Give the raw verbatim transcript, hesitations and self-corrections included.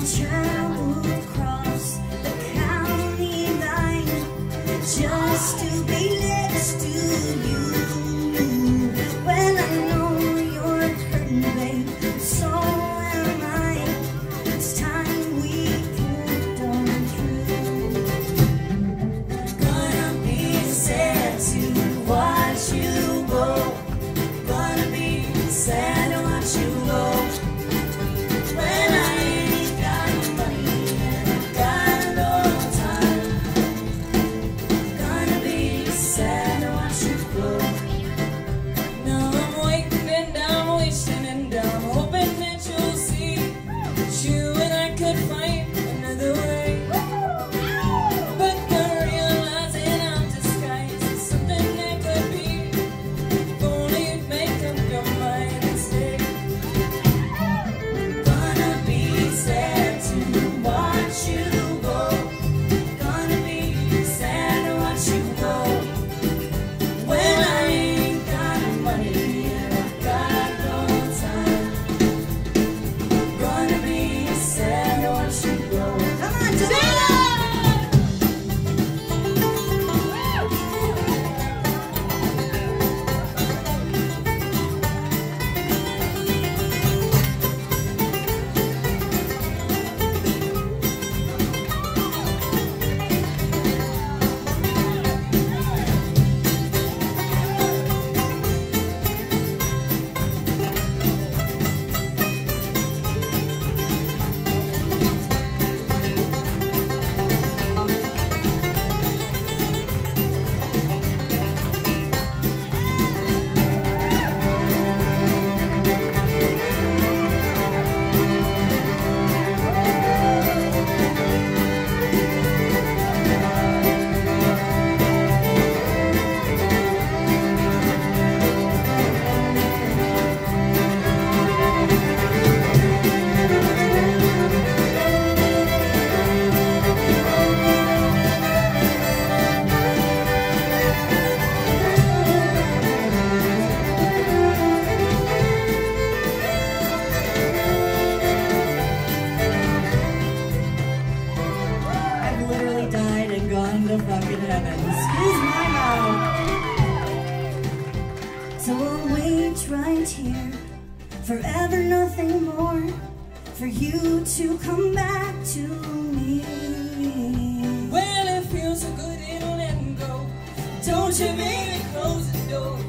travel across the county line just to be next to you. Well, I know you're hurting, babe, so am I. It's time we get on through. Gonna be sad to watch you go. Gonna be sad to watch you go. When I ain't got money and I've got no time, gonna be sad to watch you go. Now I'm waiting and I'm wishing and I'm hoping that you'll see that you and I could find another way. But I'm realizing I'm disguised as something that could be. If only you'd make up your mind and stay. Gonna be sad to watch you go. Gonna be sad to watch you go. When I ain't got money and I've got no time, gonna be sad to watch you go. Come on, Jamila! I've literally died and gone to fucking heaven. Excuse my mouth. So I'll wait right here, forever, nothing more, for you to come back to me. Well, it feels so good, it'll let go. Don't you, baby, close the door.